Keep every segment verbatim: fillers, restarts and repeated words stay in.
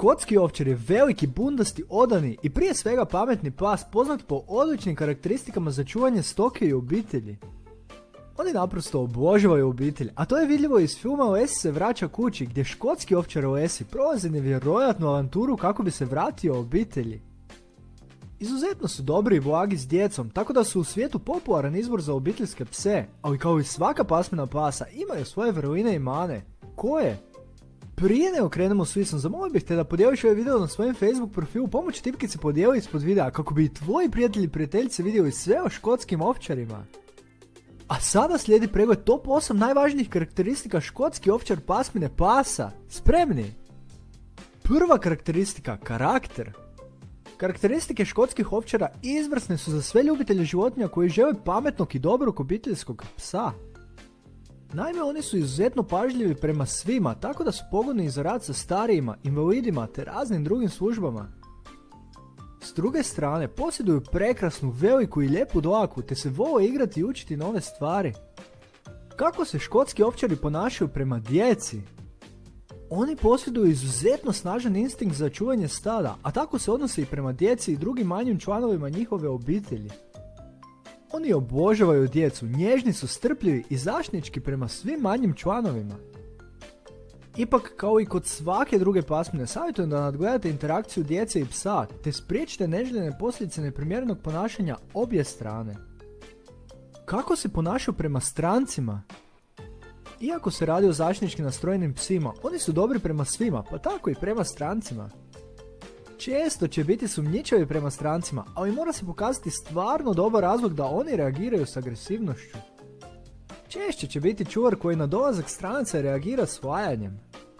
Škotski ovčar je veliki, bundasti, odani i prije svega pametni pas poznat po odličnim karakteristikama za čuvanje stoke i obitelji. Oni naprosto obožavaju obitelj, a to je vidljivo iz filma Oesi se vraća kući, gdje škotski ovčar Oesi prolazi nevjerojatnu avanturu kako bi se vratio obitelji. Izuzetno su dobri i blagi s djecom, tako da su u svijetu popularan izbor za obiteljske pse, ali kao i svaka pasmina pasa imaju svoje vrline i mane. Koje? Prije nego krenemo s visom, zamolio bih te da podijeliš ovaj video na svojem Facebook profilu, pomoći tipkice podijeli ispod videa kako bi i tvoji prijatelji i prijateljice vidjeli sve o škotskim ovčarima. A sada slijedi pregled top osam najvažnijih karakteristika škotski ovčar pasmine pasa. Spremni? Prva karakteristika, karakter. Karakteristike škotskih ovčara izvrsne su za sve ljubitelje životinja koji žele pametnog i dobrog obiteljskog psa. Naime, oni su izuzetno pažljivi prema svima, tako da su pogodni i za rad sa starijima, invalidima te raznim drugim službama. S druge strane, posjeduju prekrasnu, veliku i lijepu dlaku te se vole igrati i učiti nove stvari. Kako se škotski ovčari ponašaju prema djeci? Oni posjeduju izuzetno snažan instinkt za čuvanje stada, a tako se odnose i prema djeci i drugim manjim članovima njihove obitelji. Oni obožavaju djecu, nježni su, strpljivi i zaštitnički prema svim manjim članovima. Ipak, kao i kod svake druge pasmine, savjetujem da nadgledate interakciju djece i psa, te spriječite neželjene posljedice neprimjerenog ponašanja obje strane. Kako se ponašaju prema strancima? Iako se radi o zaštitnički nastrojenim psima, oni su dobri prema svima, pa tako i prema strancima. Često će biti sumnjičavi prema strancima, ali mora se pokazati stvarno dobar razlog da oni reagiraju s agresivnošću. Češće će biti čuvar koji na dolazak stranaca reagira s lajanjem.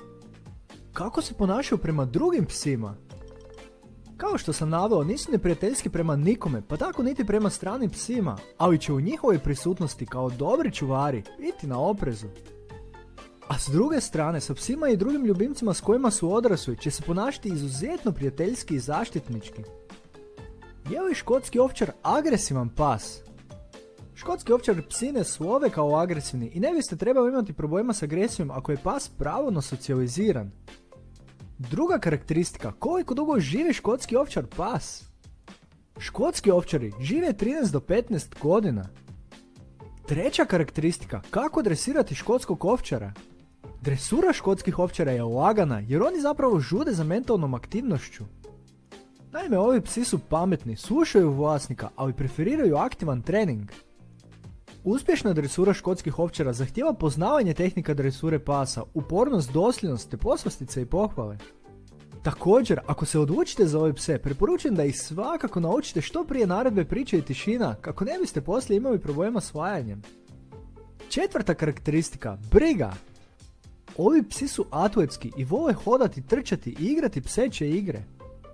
Kako se ponašaju prema drugim psima? Kao što sam naveo, nisu neprijateljski prema nikome, pa tako niti prema stranim psima, ali će u njihovoj prisutnosti kao dobri čuvari biti na oprezu. A s druge strane, sa psima i drugim ljubimcima s kojima su odrasli će se ponašati izuzetno prijateljski i zaštitnički. Je li škotski ovčar agresivan pas? Škotski ovčar psi ne slove kao agresivni i ne biste trebali imati problema s agresijom ako je pas pravilno socijaliziran. Druga karakteristika, koliko dugo živi škotski ovčar pas? Škotski ovčari žive trinaest do petnaest godina. Treća karakteristika, kako dresirati škotskog ovčara? Dresura škotskih ovčara je lagana jer oni zapravo žude za mentalnom aktivnošću. Naime, ovi psi su pametni, slušaju vlasnika, ali preferiraju aktivan trening. Uspješna dresura škotskih ovčara zahtijeva poznavanje tehnika dresure pasa, upornost, dosljednost te poslastice i pohvale. Također, ako se odlučite za ove pse, preporučujem da ih svakako naučite što prije naredbe priče i tišina, kako ne biste poslije imali problema s lajanjem. Četvrta karakteristika, briga. Ovi psi su atletski i vole hodati, trčati i igrati pseće igre.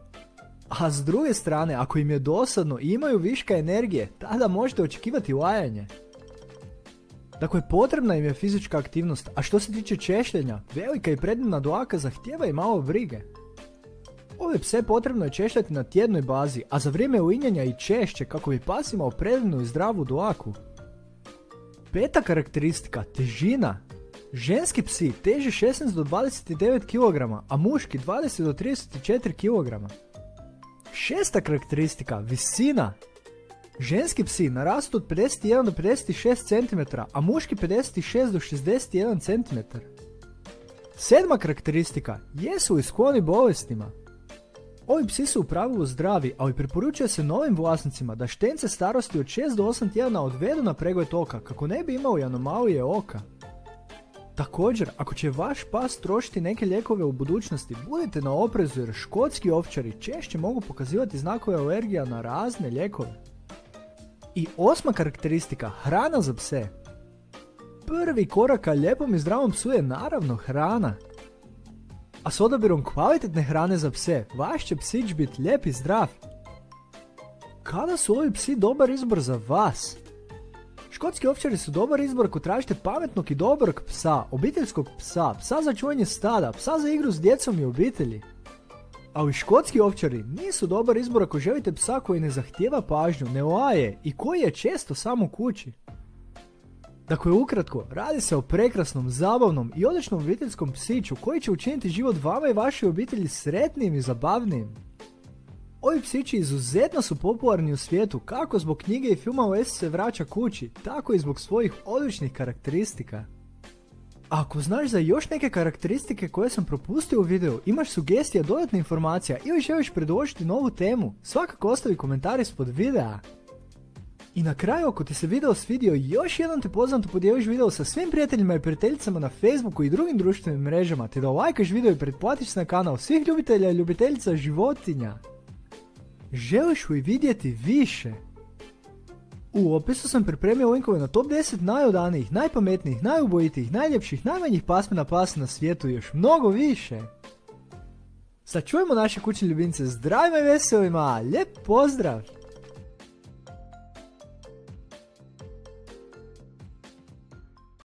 A s druge strane, ako im je dosadno i imaju viška energije, tada možete očekivati lajanje. Dakle, potrebna im je fizička aktivnost, a što se tiče češljenja, velika i predivna dlaka zahtijeva i malo brige. Ove pse potrebno je češljati na tjednoj bazi, a za vrijeme uinjanja i češće kako bi pas imao predivnu i zdravu dlaku. Peta karakteristika, težina. Ženski psi teže šesnaest do dvadeset devet kilograma, a muški dvadeset do trideset četiri kilograma. Šesta karakteristika, visina. Ženski psi narastu od pedeset jedan do pedeset šest centimetara, a muški pedeset šest do šezdeset jedan centimetar. Sedma karakteristika, jesu li skloni bolestima? Ovi psi su u pravilu zdravi, ali preporučuje se novim vlasnicima da štence starosti od šest do osam tjedana odvedu na pregled oka kako ne bi imali anomalije oka. Također, ako će vaš pas trošiti neke lijekove u budućnosti, budite na oprezu jer škotski ovčari češće mogu pokazivati znakove alergija na razne lijekove. I osma karakteristika, hrana za pse. Prvi korak ka lijepom i zdravom psu je naravno hrana. A s odabirom kvalitetne hrane za pse, vaš će psić biti lijep i zdrav. Kada su ovi psi dobar izbor za vas? Škotski ovčari su dobar izbor ako tražite pametnog i dobrog psa, obiteljskog psa, psa za čuvanje stada, psa za igru s djecom i obitelji. Ali škotski ovčari nisu dobar izbor ako želite psa koji ne zahtijeva pažnju, ne laje i koji je često sam u kući. Dakle, ukratko, radi se o prekrasnom, zabavnom i odličnom obiteljskom psiću koji će učiniti život vama i vašoj obitelji sretnijim i zabavnijim. Ovi psići izuzetno su popularni u svijetu kako zbog knjige i filma Oasis se vraća kući, tako i zbog svojih odličnih karakteristika. Ako znaš za još neke karakteristike koje sam propustio u videu, imaš sugestija, dodatna informacija ili želiš predložiti novu temu, svakako ostavi komentar ispod videa. I na kraju, ako ti se video svidio, još jednom te pozivam da podijeliš video sa svim prijateljima i prijateljicama na Facebooku i drugim društvenim mrežama, te da lajkaš video i pretplatiš se na kanal svih ljubitelja i ljubiteljica životinja. Želiš li vidjeti više? U opisu sam pripremio linkove na top deset najodanijih, najpametnijih, najubojitijih, najljepših, najmanjih pasmina pasa na svijetu i još mnogo više. Sad čujemo naše kućne ljubimce zdravima i veselima, lijep pozdrav!